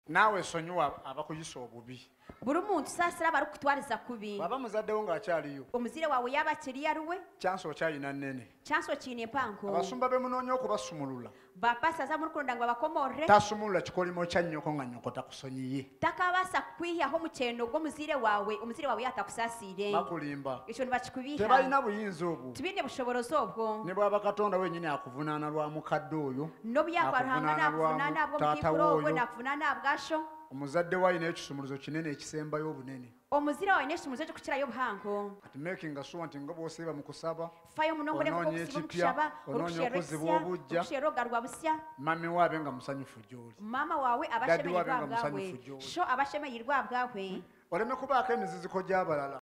Naawe sonyiwa abakuyisa obubi. Buri muntu saasira bari kutwariza kubi. Baba muzaddewo ng'akyaliyo. Omuzire wawe yaba akiri yaruwe. Kyanso okyalina nnene. Kyanso kiine empango. Abasumba bemunoonya okubasumulula. Bapasa za muri kulonda ngo babakomorre. Tasumulula kikolimo kya nnyoko nga nnyoko takusonyiye. Takabasa kwihaho mu kyendo gw'omuzire wawe, omuzire wawe yatakusaasire. Bakulimba. Ekyo nibakikubiiha. Tebalina buyinza obwo. Tibine bushoborozi obwo. Ne bwaba Katonda wenyini akuvunaana lwa mukadde oyo. Nobyakwaruhanga nakuvunaana bw'omukikuro ogwo nakuvunaana bwasho. Omuzadde wa ayina ekisumuluzo kinene ekisembayo obunene. Omuzire wawe n'ekisumuluzo ekikukirayo obuhango. Kati making sure nti nga bw'osiiba mu kusaba. Fayo munongole okusiba mu kushaba, okushera ogarwa busya. Mami waabe nga musanyufu gy'oli. Mama wawe abashemerirwa bwawe. Sho abashemerirwa bwawe. Oleme kubaako emiziziko gy'abalala.